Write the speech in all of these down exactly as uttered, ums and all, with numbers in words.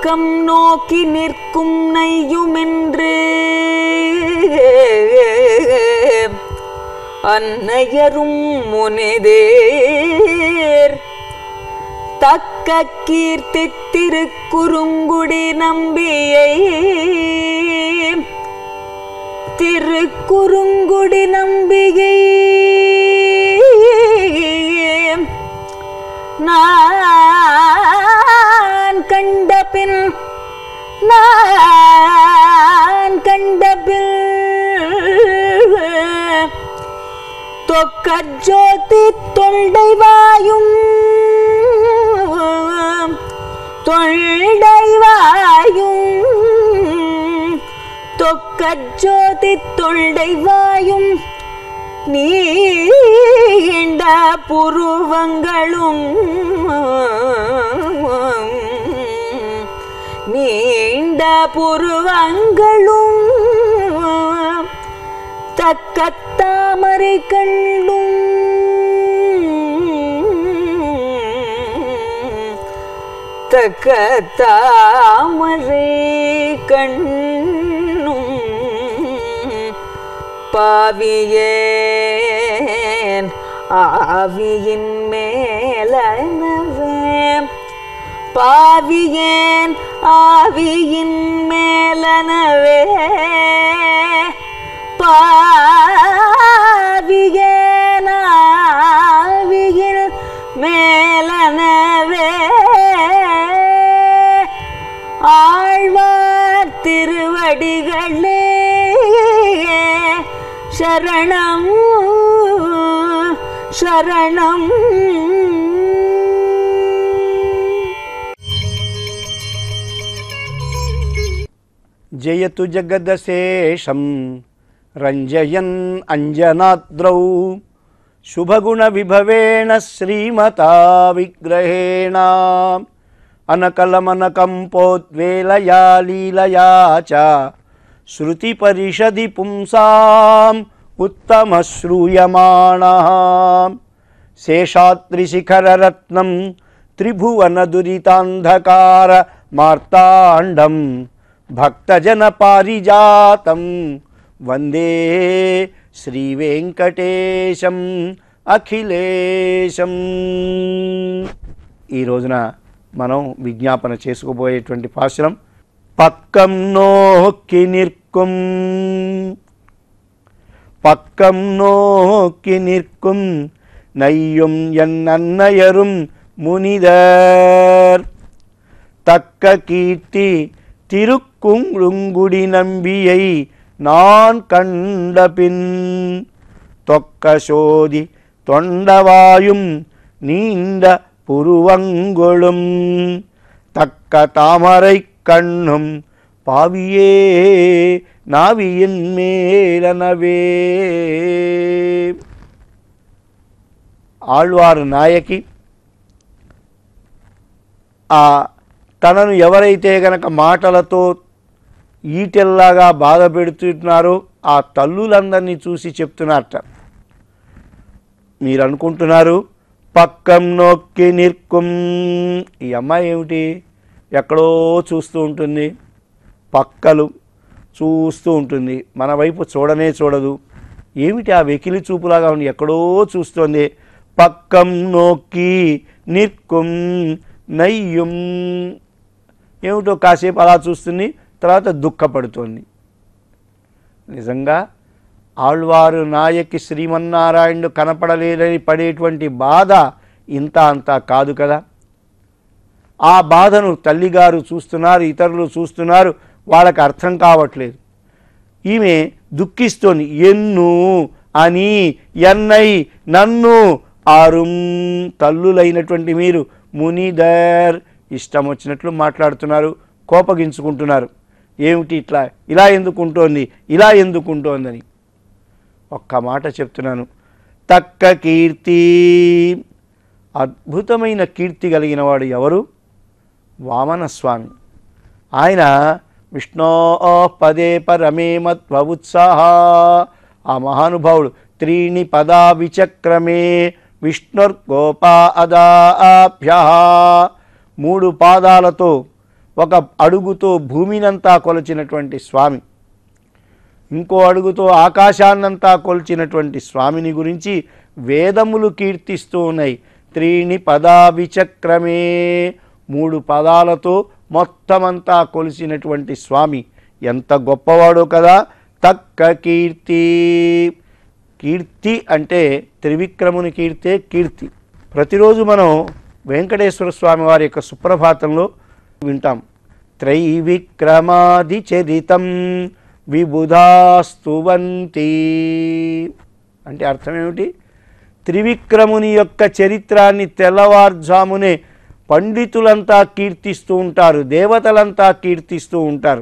பக்கம் நோக்கி நிற்கும் நையுமென்று அன்னையரும் முனிதேர் தக்க கீர்த்தி திருக்குறுங்குடி நம்பியை திருக்குறுங்குடி நம்பியை நான் கண்டபின் நான் கண்டபின் தொக்க ஜோதி தொண்டைவாயும் தொண்டைவாயும் தொக்க ஜோதி தொண்டைவாயும் நீண்ட புருவங்களும் நீண்ட புருவங்களும் தக்க தாமரை கண்ணும் தக்க தாமரை கண்ணும் பாவியேன் ஆவியின் மேலனவே பாவியேன் ஆவியின் மேலனவே பாவியேன் ஆவியின் மேலனவே ஆழ்வார் திருவடிகளே சரணம் சரணம். జయతు జగదశేషం రంజయన్ అంజనాద్రౌ శుభగుణ విభవేణ శ్రీమతా విగ్రహేణ అనకలమనకంపోద్వేలయా లీలయా చ శృతి పరిషది పుంసాం ఉత్తమ శ్రూయమాణః శేషాద్రిశిఖరరత్నం త్రిభువన దురితాంధకార మార్తాండం భక్తజన పారిజాతం వందే శ్రీ వెంకటేశం అఖిలేశం. ఈ రోజున మనం విజ్ఞాపన చేసుకోబోయేటువంటి పాశురం పక్కం నోక్కి నిర్కుం పక్కం నోక్కి నిర్కుం నయ్యం ఎన్నన్నయరుం మునిదర్ తక్క కీర్తి తిరుక్కుంగుడి నంబియై நான் கண்டபின் தொக்க சோதி தொண்டவாயும் நீண்ட புருவங்களும் தக்க தாமரை கண்ணும் பாவியே நாவியின் மேலனவே. ఆళ్వారు నాయకి ఆ తనను ఎవరైతే గనక మాటలతో ఈటెల్లాగా బాధ పెడుతున్నారో ఆ తల్లులందరినీ చూసి చెప్తున్నారట. మీరు అనుకుంటున్నారు పక్కం నొక్కి నిర్కుం, ఈ అమ్మాయి ఏమిటి ఎక్కడో చూస్తూ ఉంటుంది, పక్కలు చూస్తూ ఉంటుంది, మన వైపు చూడనే చూడదు, ఏమిటి ఆ వెకిలి చూపులాగా ఉంది, ఎక్కడో చూస్తుంది. పక్కం నొక్కి నిర్కుం నయ్యం, ఏమిటో కాసేపు అలా చూస్తుంది, తర్వాత దుఃఖపడుతోంది. నిజంగా ఆళ్వారు నాయకి శ్రీమన్నారాయణుడు కనపడలేదని పడేటువంటి బాధ ఇంత అంతా కాదు కదా. ఆ బాధను తల్లిగారు చూస్తున్నారు, ఇతరులు చూస్తున్నారు, వాళ్ళకి అర్థం కావట్లేదు. ఈమె దుఃఖిస్తోంది. ఎన్ను అని ఎన్నై నన్ను ఆరుం, తల్లులైనటువంటి మీరు మునిదర్, ఇష్టం వచ్చినట్లు మాట్లాడుతున్నారు, కోపగించుకుంటున్నారు. ఏమిటి ఇట్లా ఇలా ఎందుకుంటోంది ఇలా ఎందుకుంటోందని. ఒక్క మాట చెప్తున్నాను, తక్క కీర్తి, అద్భుతమైన కీర్తి కలిగిన వాడు ఎవరు? వామనస్వామి. ఆయన విష్ణో పదే పరమే మత్వ ఉత్సాహ, ఆ మహానుభావుడు త్రీణి పదా విచక్రమే విష్ణుర్గోపా అదాభ్య, మూడు పాదాలతో ఒక అడుగుతో భూమినంతా కొలిచినటువంటి స్వామి, ఇంకో అడుగుతో ఆకాశాన్నంతా కొలిచినటువంటి స్వామిని గురించి వేదములు కీర్తిస్తూ ఉన్నాయి. త్రీణి పదా విచక్రమే, మూడు పదాలతో మొత్తమంతా కొలిసినటువంటి స్వామి ఎంత గొప్పవాడో కదా. తక్క కీర్తి, కీర్తి అంటే త్రివిక్రముని కీర్తే కీర్తి. ప్రతిరోజు మనం వెంకటేశ్వర స్వామి వారి యొక్క సుప్రభాతంలో వింటాం. త్రైవిక్రమాది చరితం విబుధాస్తువంతి అంటే అర్థం ఏమిటి? త్రివిక్రముని యొక్క చరిత్రాన్ని తెల్లవారుజామునే పండితులంతా కీర్తిస్తూ ఉంటారు, దేవతలంతా కీర్తిస్తూ ఉంటారు.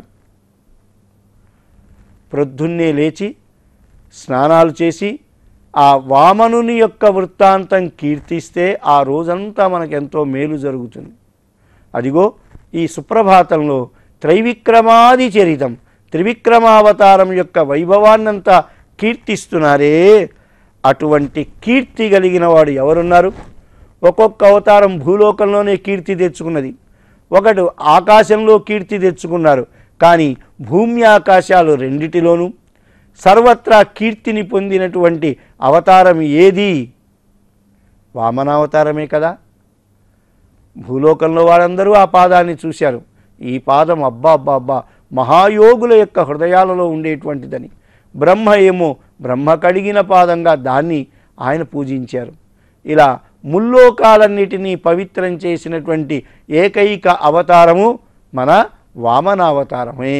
ప్రొద్దున్నే లేచి స్నానాలు చేసి ఆ వామనుని యొక్క వృత్తాంతం కీర్తిస్తే ఆ రోజంతా మనకెంతో మేలు జరుగుతుంది. అదిగో ఈ సుప్రభాతంలో త్రైవిక్రమాది చరితం, త్రివిక్రమావతారం యొక్క వైభవాన్నంతా కీర్తిస్తున్నారే. అటువంటి కీర్తి కలిగిన వాడు ఎవరున్నారు? ఒక్కొక్క అవతారం భూలోకంలోనే కీర్తి తెచ్చుకున్నది, ఒకటి ఆకాశంలో కీర్తి తెచ్చుకున్నారు. కానీ భూమి ఆకాశాలు రెండిటిలోనూ సర్వత్రా కీర్తిని పొందినటువంటి అవతారం ఏది? వామనావతారమే కదా. భూలోకంలో వారందరూ ఆ పాదాన్ని చూశారు. ఈ పాదం అబ్బా అబ్బా అబ్బా మహాయోగుల యొక్క హృదయాలలో ఉండేటువంటిదని. బ్రహ్మ ఏమో బ్రహ్మ కడిగిన పాదంగా దాన్ని ఆయన పూజించారు. ఇలా ముల్లోకాలన్నిటినీ పవిత్రం చేసినటువంటి ఏకైక అవతారము మన వామనావతారమే.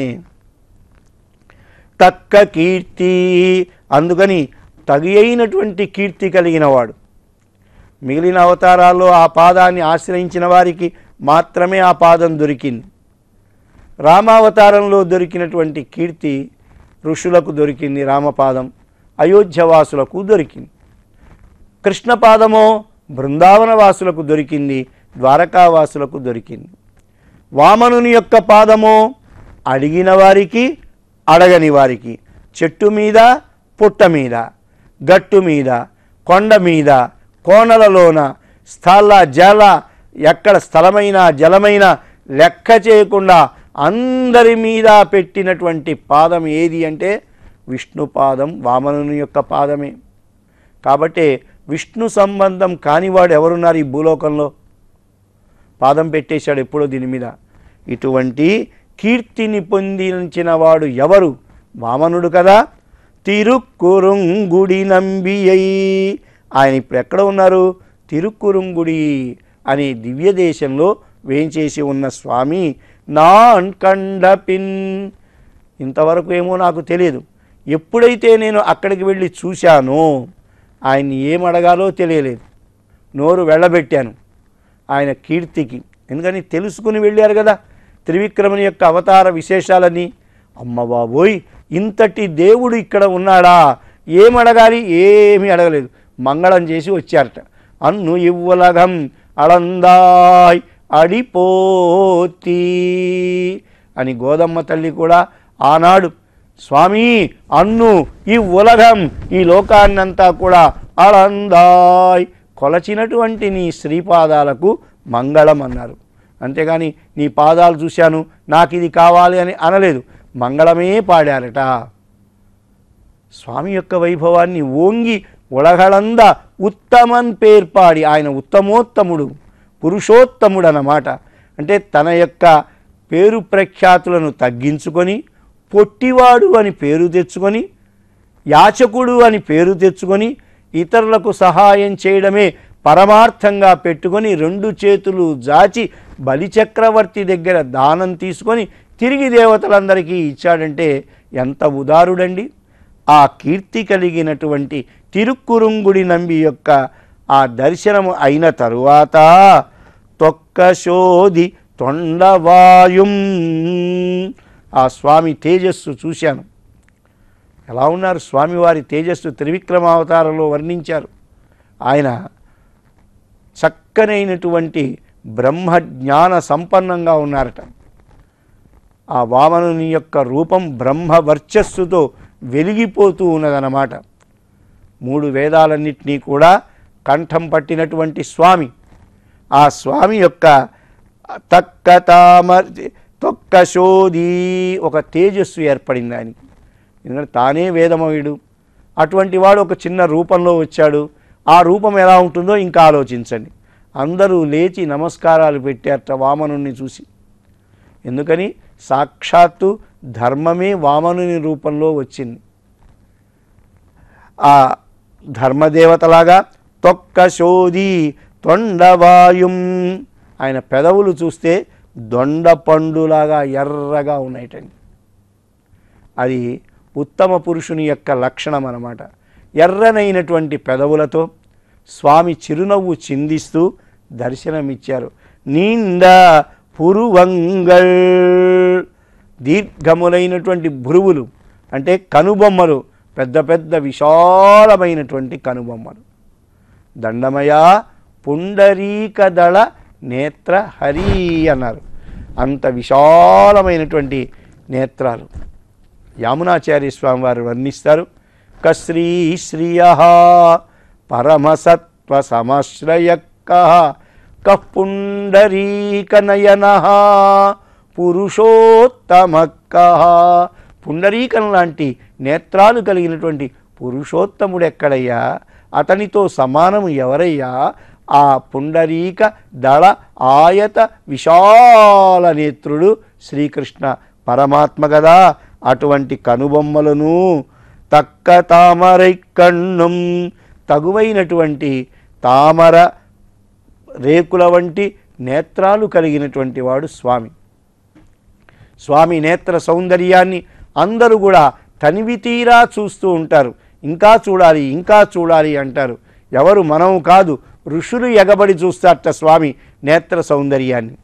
తక్క కీర్తి, అందుకని తగి అయినటువంటి కీర్తి కలిగిన వాడు. మిగిలిన అవతారాల్లో ఆ పాదాన్ని ఆశ్రయించిన వారికి మాత్రమే ఆ పాదం దొరికింది. రామావతారంలో దొరికినటువంటి కీర్తి ఋషులకు దొరికింది, రామపాదం అయోధ్యవాసులకు దొరికింది. కృష్ణపాదమో బృందావనవాసులకు దొరికింది, ద్వారకావాసులకు దొరికింది. వామనుని యొక్క పాదమో అడిగిన వారికి అడగని వారికి, చెట్టు మీద పుట్ట మీద, గట్టు మీద, కొండ మీద, కోనలలోన, స్థల జల ఎక్కడ స్థలమైన జలమైన లెక్క చేయకుండా అందరి మీద పెట్టినటువంటి పాదం ఏది అంటే విష్ణుపాదం, వామనుని యొక్క పాదమే. కాబట్టి విష్ణు సంబంధం కానివాడు ఎవరున్నారు ఈ భూలోకంలో? పాదం పెట్టేశాడు ఎప్పుడో దీని మీద. ఇటువంటి కీర్తిని పొందించిన వాడు ఎవరు? వామనుడు కదా. తిరుక్కురుంగుడి నంబియై, ఆయన ఇప్పుడు ఎక్కడ ఉన్నారు? తిరుక్కురుంగుడి అనే దివ్య దేశంలో వేంచేసి ఉన్న స్వామి. నాన్ కండపిన్, ఇంతవరకు ఏమో నాకు తెలియదు. ఎప్పుడైతే నేను అక్కడికి వెళ్ళి చూశానో ఆయన్ని ఏమడగాలో తెలియలేదు. నోరు వెళ్ళబెట్టాను ఆయన కీర్తికి. ఎందుకని తెలుసుకుని వెళ్ళారు కదా త్రివిక్రముని యొక్క అవతార విశేషాలని. అమ్మ బాబోయ్, ఇంతటి దేవుడు ఇక్కడ ఉన్నాడా, ఏమడగాలి? ఏమీ అడగలేదు, మంగళం చేసి వచ్చారట. అన్ను ఇవ్వలగం అళందాయ్ అడిపోతి అని గోదమ్మ తల్లి కూడా ఆనాడు స్వామి అన్ను ఈ ఉలగం, ఈ లోకాన్నంతా కూడా అళందాయ్ కొలచినటువంటి నీ శ్రీపాదాలకు మంగళం అన్నారు. అంతేగాని నీ పాదాలు చూశాను నాకు ఇది కావాలి అని అనలేదు, మంగళమే పాడారట. స్వామి యొక్క వైభవాన్ని ఓంగి ఉలగళంద ఉత్తమన్ పేర్పాడి, ఆయన ఉత్తమోత్తముడు, పురుషోత్తముడు అన్నమాట. అంటే తన యొక్క పేరు ప్రఖ్యాతులను తగ్గించుకొని పొట్టివాడు అని పేరు తెచ్చుకొని, యాచకుడు అని పేరు తెచ్చుకొని, ఇతరులకు సహాయం చేయడమే పరమార్థంగా పెట్టుకొని రెండు చేతులు జాచి బలిచక్రవర్తి దగ్గర దానం తీసుకొని తిరిగి దేవతలందరికీ ఇచ్చాడంటే ఎంత ఉదారుడండి. ఆ కీర్తి కలిగినటువంటి తిరుక్కురుంగుడి నంబి యొక్క ఆ దర్శనము అయిన తరువాత తొక్కశోధి తొండవాయుం, ఆ స్వామి తేజస్సు చూశాను. ఎలా ఉన్నారు స్వామివారి తేజస్సు? త్రివిక్రమావతారంలో వర్ణించారు. ఆయన చక్కనైనటువంటి బ్రహ్మజ్ఞాన సంపన్నంగా ఉన్నారట. ఆ వామనుని యొక్క రూపం బ్రహ్మ వర్చస్సుతో వెలిగిపోతూ ఉన్నదన్నమాట. మూడు వేదాలన్నింటినీ కూడా కంఠం పట్టినటువంటి స్వామి. ఆ స్వామి యొక్క తక్క తామర తొక్కశోధి ఒక తేజస్సు ఏర్పడింది ఆయనకి. ఎందుకంటే తానే వేదమయుడు, అటువంటి వాడు ఒక చిన్న రూపంలో వచ్చాడు. ఆ రూపం ఎలా ఉంటుందో ఇంకా ఆలోచించండి. అందరూ లేచి నమస్కారాలు పెట్టారట వామనుని చూసి. ఎందుకని? సాక్షాత్తు ధర్మమే వామనుని రూపంలో వచ్చింది. ఆ ధర్మదేవతలాగా తొక్కశోధి తొండవాయుం, ఆయన పెదవులు చూస్తే దొండ పండులాగా ఎర్రగా ఉన్నాయటండి. అది ఉత్తమ పురుషుని యొక్క లక్షణం అన్నమాట. ఎర్రనైనటువంటి పెదవులతో స్వామి చిరునవ్వు చిందిస్తూ దర్శనమిచ్చారు. నిండా పురువంగల్, దీర్ఘములైనటువంటి భురువులు అంటే కనుబొమ్మలు, పెద్ద పెద్ద విశాలమైనటువంటి కనుబొమ్మలు. దండమయ పుండరీకదళ నేత్ర హరి అన్నారు. అంత విశాలమైనటువంటి నేత్రాలు. యామునాచార్య స్వామి వారు వర్ణిస్తారు. కశ్రీ శ్రియ పరమసత్వ సమాశ్రయక్క కపుండరీకనయన పురుషోత్తమక్క. పుండరీకం లాంటి నేత్రాలు కలిగినటువంటి పురుషోత్తముడు ఎక్కడయ్యా? అతనితో సమానము ఎవరయ్యా? ఆ పుండరీక దళ ఆయత విశాల నేత్రుడు శ్రీకృష్ణ పరమాత్మ కదా. అటువంటి కనుబొమ్మలను తక్క తామరై కన్నుం, తగువైనటువంటి తామర రేకుల వంటి నేత్రాలు కలిగినటువంటి వాడు స్వామి. స్వామి నేత్ర సౌందర్యాన్ని అందరూ కూడా తనివి తీరా చూస్తూ ఉంటారు. ఇంకా చూడాలి ఇంకా చూడాలి అంటారు. ఎవరు? మనం కాదు, ఋషులు ఎగబడి చూస్తారట స్వామి నేత్ర సౌందర్యాన్ని.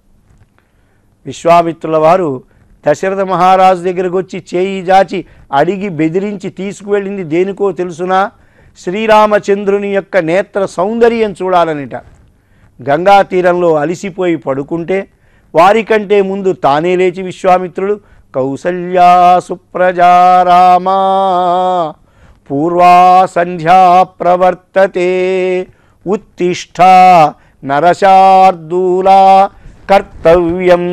విశ్వామిత్రుల వారు దశరథ మహారాజు దగ్గరకు వచ్చి చేయి జాచి అడిగి బెదిరించి తీసుకువెళ్ళింది దేనికో తెలుసునా? శ్రీరామచంద్రుని యొక్క నేత్ర సౌందర్యం చూడాలనిట. గంగా తీరంలో అలిసిపోయి పడుకుంటే వారికంటే ముందు తానే లేచి విశ్వామిత్రుడు కౌసల్యా సుప్రజారామా పూర్వా సంధ్యా ప్రవర్తతే ఉత్తిష్ఠ నరశార్దూలా కర్తవ్యం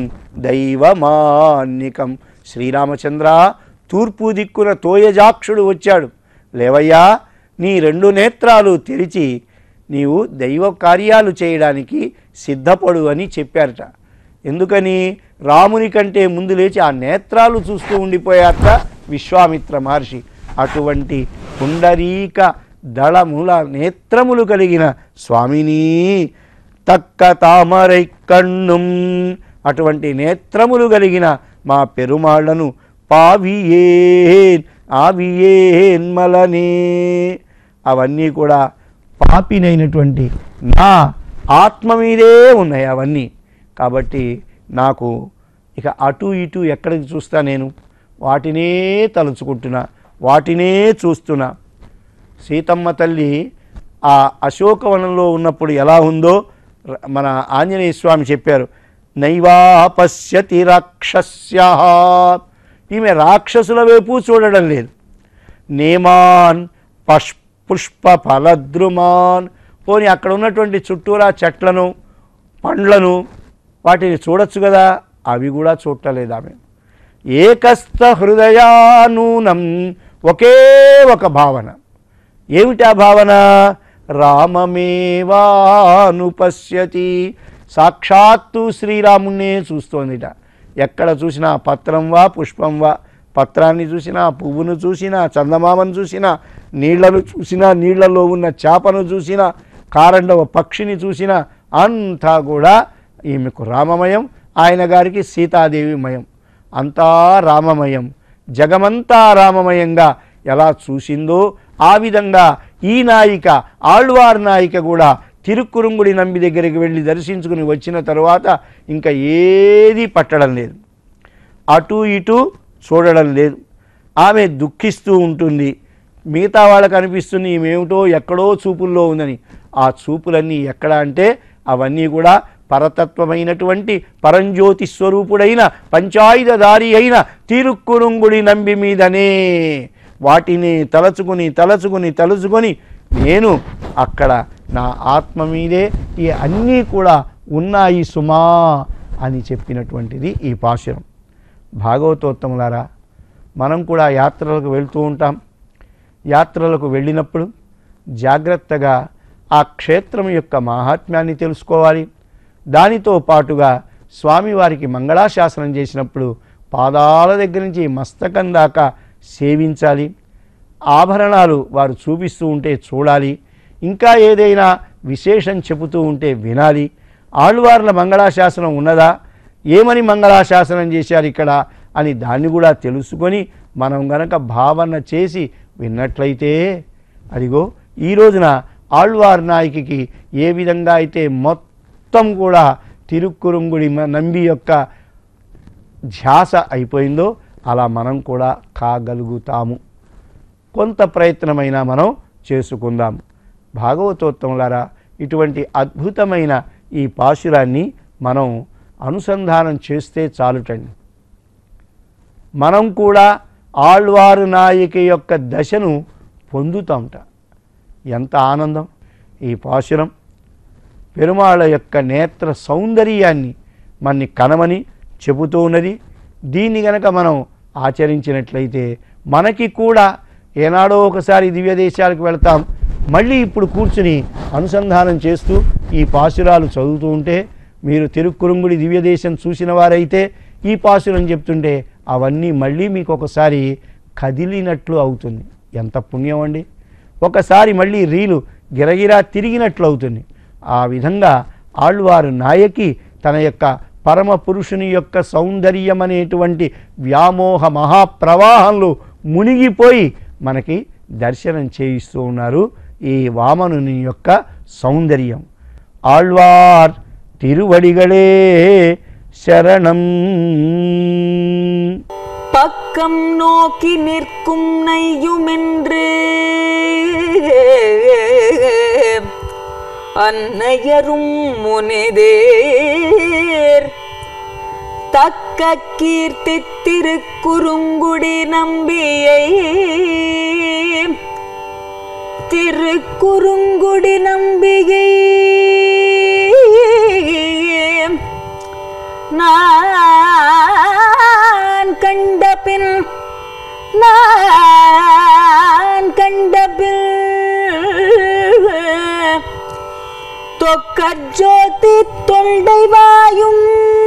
దైవమాన్నికం. శ్రీరామచంద్ర, తూర్పు దిక్కున తోయజాక్షుడు వచ్చాడు, లేవయ్యా, నీ రెండు నేత్రాలు తెరిచి నీవు దైవ కార్యాలు చేయడానికి సిద్ధపడు అని చెప్పారట. ఎందుకని? రాముని కంటే ముందు లేచి ఆ నేత్రాలు చూస్తూ ఉండిపోయారట విశ్వామిత్ర మహర్షి. అటువంటి పుండరీక దళముల నేత్రములు కలిగిన స్వామిని తక్క తామరై కన్నుం, అటువంటి నేత్రములు కలిగిన మా పెరుమాళ్లను పావియేన్ ఆవియేన్ మలనే, అవన్నీ కూడా పాపినైనటువంటి నా ఆత్మ మీదే ఉన్నాయి అవన్నీ. కాబట్టి నాకు ఇక అటు ఇటు ఎక్కడికి చూస్తా, నేను వాటినే తలుచుకుంటున్నా, వాటినే చూస్తున్నా. సీతమ్మ తల్లి ఆ అశోకవనంలో ఉన్నప్పుడు ఎలా ఉందో మన ఆంజనేయ స్వామి చెప్పారు. నైవా పశ్యతి రాక్షస్య, ఈమె రాక్షసుల వైపు చూడడం లేదు. నేమాన్ పష్ పుష్ప ఫలద్రుమాన్, పోనీ అక్కడ ఉన్నటువంటి చుట్టూరా చెట్లను పండ్లను వాటిని చూడొచ్చు కదా, అవి కూడా చూడలేదు ఆమె. ఏకస్థ హృదయానూనం, ఒకే ఒక భావన. ఏమిటా భావన? రామమేవానుపశ్యతి, సాక్షాత్తు శ్రీరాముణ్ణే చూస్తోందిట. ఎక్కడ చూసినా పత్రం వా పుష్పం వా, పత్రాన్ని చూసినా, పువ్వును చూసినా, చందమామను చూసినా, నీళ్లను చూసినా, నీళ్లలో ఉన్న చేపను చూసినా, కారండవ పక్షిని చూసినా, అంతా కూడా ఈమెకు రామమయం, ఆయన గారికి సీతాదేవిమయం. అంతా రామమయం, జగమంతా రామమయంగా ఎలా చూసిందో ఆ విధంగా ఈ నాయిక ఆళ్వార్ నాయిక కూడా తిరుక్కురుంగుడి నంబి దగ్గరికి వెళ్ళి దర్శించుకుని వచ్చిన తరువాత ఇంకా ఏది పట్టడం లేదు, అటు ఇటు చూడడం లేదు. ఆమె దుఃఖిస్తూ ఉంటుంది. మిగతా వాళ్ళకు అనిపిస్తుంది ఈమెమిటో ఎక్కడో చూపుల్లో ఉందని. ఆ చూపులన్నీ ఎక్కడ అంటే అవన్నీ కూడా పరతత్వమైనటువంటి పరంజ్యోతి స్వరూపుడైన పంచాయుధధారి అయిన తిరుక్కురుంగుడి నంబి మీదనే. వాటిని తలచుకుని తలచుకుని తలుచుకొని నేను అక్కడ నా ఆత్మ మీదే ఈ అన్నీ కూడా ఉన్నాయి సుమా అని చెప్పినటువంటిది ఈ పాశురం. భాగవతోత్తములారా, మనం కూడా యాత్రలకు వెళ్తూ ఉంటాం. యాత్రలకు వెళ్ళినప్పుడు జాగ్రత్తగా ఆ క్షేత్రం యొక్క మహాత్మ్యాన్ని తెలుసుకోవాలి. దానితో పాటుగా స్వామివారికి మంగళాశాసనం చేసినప్పుడు పాదాల దగ్గర నుంచి మస్తకం దాకా సేవించాలి. ఆభరణాలు వారు చూపిస్తూ ఉంటే చూడాలి. ఇంకా ఏదైనా విశేషం చెబుతూ ఉంటే వినాలి. ఆళ్వార్ల మంగళాశాసనం ఉన్నదా, ఏమని మంగళాశాసనం చేశారు ఇక్కడ అని దాన్ని కూడా తెలుసుకొని మనం గనక భావన చేసి విన్నట్లయితే, అదిగో ఈ రోజున ఆళ్వార్ నాయకికి ఏ విధంగా అయితే మొత్తం కూడా తిరుక్కురుంగుడి నంబి యొక్క ధ్యాస అయిపోయిందో అలా మనం కూడా కాగలుగుతాము. కొంత ప్రయత్నమైనా మనం చేసుకుందాం. భాగవతోత్తములారా, ఇటువంటి అద్భుతమైన ఈ పాశురాన్ని మనం అనుసంధానం చేస్తే చాలుటండి. మనం కూడా ఆళ్వారు నాయకి యొక్క దశను పొందుతాంట. ఎంత ఆనందం! ఈ పాశురం పెరుమాళ యొక్క నేత్ర సౌందర్యాన్ని మన్ని కనమని చెబుతూ ఉన్నది. దీన్ని గనక మనం ఆచరించినట్లయితే మనకి కూడా ఏనాడో ఒకసారి దివ్య దేశాలకు వెళ్తాం. మళ్ళీ ఇప్పుడు కూర్చుని అనుసంధానం చేస్తూ ఈ పాశురాలు చదువుతూ ఉంటే, మీరు తిరుక్కురుంగుడి దివ్యదేశం చూసిన వారైతే ఈ పాశురం చెప్తుంటే అవన్నీ మళ్ళీ మీకు ఒకసారి కదిలినట్లు అవుతుంది. ఎంత పుణ్యం అండి! ఒకసారి మళ్ళీ రీలు గిరగిరా తిరిగినట్లు అవుతుంది. ఆ విధంగా ఆళ్వారు నాయకి తన యొక్క పరమ పురుషుని యొక్క సౌందర్యం అనేటువంటి వ్యామోహ మహాప్రవాహంలో మునిగిపోయి మనకి దర్శనం చేయిస్తూ ఉన్నారు. ఈ వామనుని యొక్క సౌందర్యం. ఆళ్వార్ తిరువడిగళే శరణం. பக்கம் நோக்கி நிற்கும் நையுமென்று அன்னையரும் முனிதேர் தக்க கீர்த்தி திருக்குறுங்குடி நம்பியை திருக்குறுங்குடி நம்பியை நான் கண்டபின் நான் கண்டபின் தொக்க ஜோதி தொண்டைவாயும்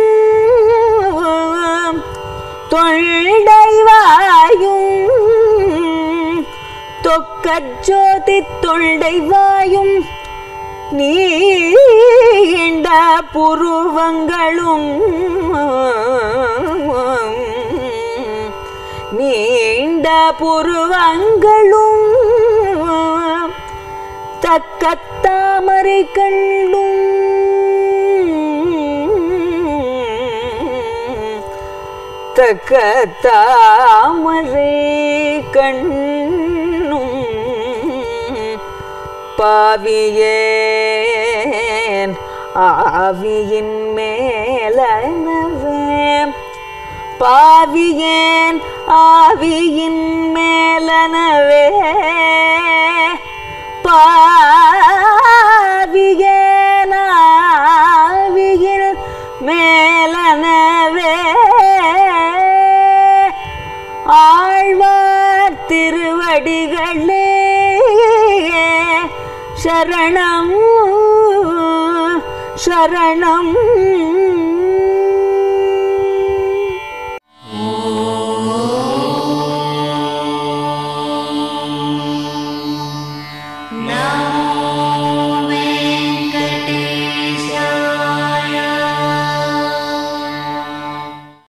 தொண்டைவாயும் தொக்க ஜோதி தொண்டைவாயும் நீண்ட புருவங்களும் நீண்ட புருவங்களும் தக்க தாமரை கண்ணும் தக்க தாமரை கண்ணும் பாவியேன் ஆவியின் மேலனவே பாவியேன் ஆவியின் மேலனவே பாவியேன் ஆவியின் மேலனவே ஆழ்வார் திருவடிகளே சரணம் சரணம்.